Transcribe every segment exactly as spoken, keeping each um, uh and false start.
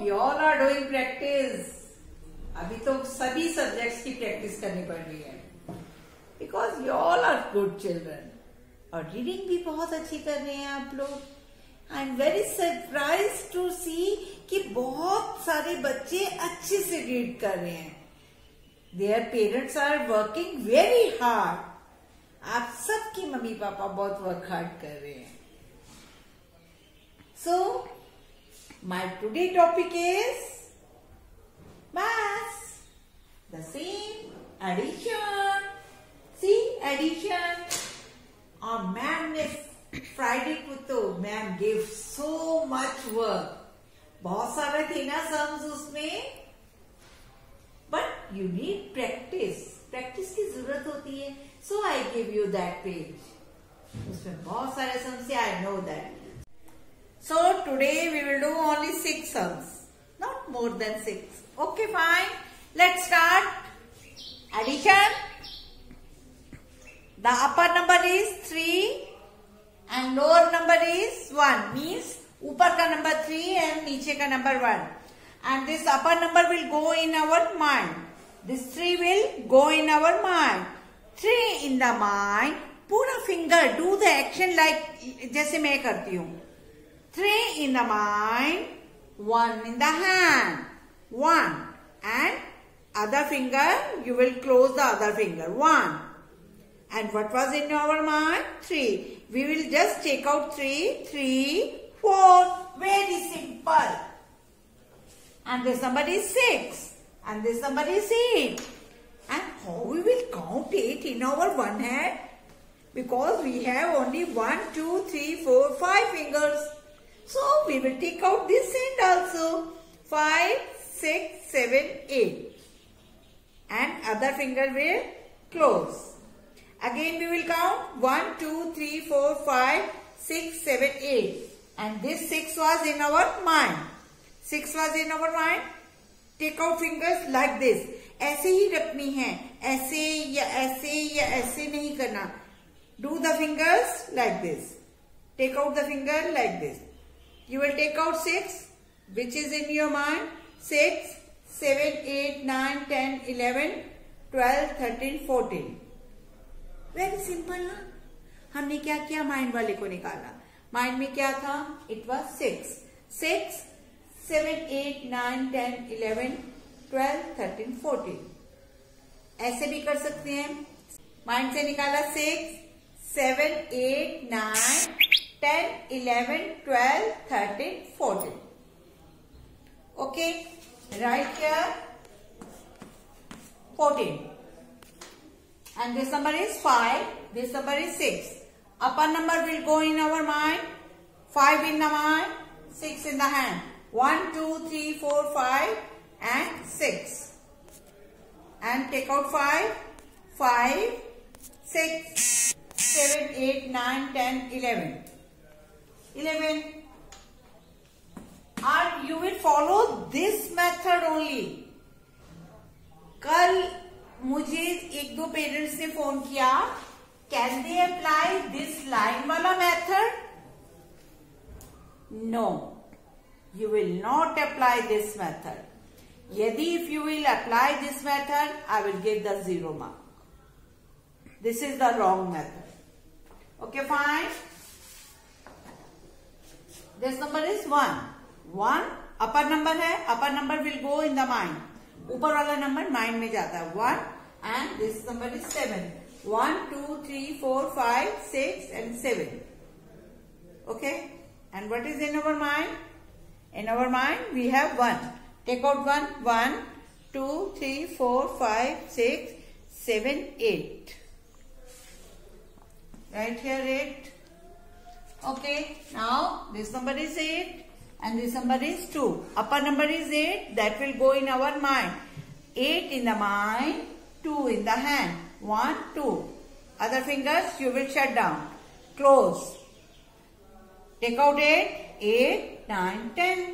you all are doing practice. अभी तो सभी सब्जेक्ट्स की प्रैक्टिस करनी पड़ रही है, because you all are good children. और रीडिंग भी बहुत अच्छी कर रहे हैं आप लोग. I am very surprise to see कि बहुत सारे बच्चे अच्छे से रीड कर रहे हैं. Their parents are working very hard. आप सबकी मम्मी पापा बहुत वर्क हार्ड कर रहे हैं. So my today topic is maths. The same addition. See addition. और मैम ने फ्राइडे को तो ma'am gave so much work. बहुत सारे थे ना सम्स उसमें. But you need practice. Practice की जरूरत होती है. So I give you that page. उसमें बहुत सारे सम्स थे. I know that. So today we will do only six sums. Not more than six. Okay, fine. Let's start. Addition. The upper number is three and lower number is one. Means ऊपर का number three and नीचे का number one. And this upper number will go in our mind. This three will go in our mind. Three in the mind. पूरा finger do the action like जैसे मैं करती हूँ. Three in the mind. One in the hand. One. And other finger, you will close the other finger. One. And what was in our mind? Three. We will just take out three. Three, four. Very simple. And this number is six. And this number is eight. And how we will count eight in our one hand? Because we have only one, two, three, four, five fingers. So we will take out this end also. Five, six, seven, eight. And other finger will close. Again we will count one, two, three, four, five, six, seven, eight. And this six was in our mind. Six was in our mind. Take out fingers like this. ऐसे ही रखनी है. ऐसे या ऐसे या ऐसे नहीं करना. Do the fingers like this. Take out the finger like this. You will take out six, which is in your mind. Six, seven, eight, nine, ten, eleven, twelve, thirteen, fourteen. Very simple ना. हमने क्या किया? Mind वाले को निकाला. Mind में क्या था? It was six. Six, seven, eight, nine, ten, eleven, twelve, thirteen, fourteen. ऐसे भी कर सकते हैं. माइंड से निकाला six, seven, eight, nine, ten, eleven, twelve, thirteen, fourteen. Okay, right here fourteen. And this number is five. This number is six. Upper number will go in our mind. five in the mind. six in the hand. one, two, three, four, five and six. And take out five. five, six, seven, eight, nine, ten, eleven. eleven. And you will follow this method only. कल मुझे एक दो parents ने phone किया. Can they apply this line वाला method? No, you will not apply this method. यदि if you will apply this method, I will give the zero mark. This is the wrong method. Okay, fine. This number is one. One upper number है. Upper number will go in the mind. ऊपर वाला number mind में जाता है. One. And this number is seven. One, two, three, four, five, six, and seven. Okay. And what is in our mind? In our mind we have one. Take out one. One, two, three, four, five, six, seven, eight. Right here eight. Okay, now this number is eight and this number is two. Upper number is eight, that will go in our mind. eight in the mind, two in the hand. one, two. Other fingers you will shut down. Close. Take out eight. eight, nine, ten.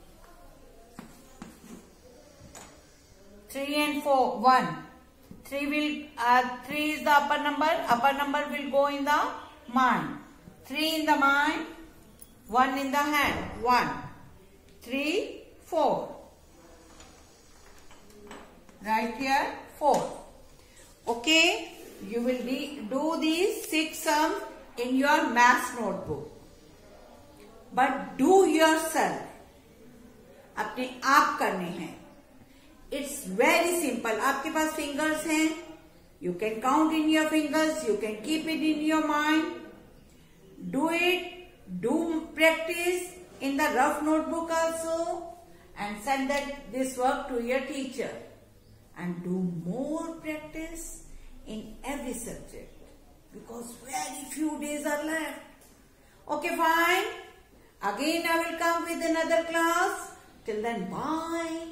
three and four. one. three will, uh, three is the upper number. Upper number will go in the mind. three in the mind, one in the hand. one. three, four. Right here, four. Okay, you will do these six sums in your maths notebook. But do yourself. अपने आप करने हैं. It's very simple. आपके पास fingers हैं. You can count in your fingers. You can keep it in your mind. Do it. Do practice in the rough notebook also. And send that this work to your teacher. And do more practice in every subject. Because very few days are left. Okay, fine. Again I will come with another class. Till then, bye.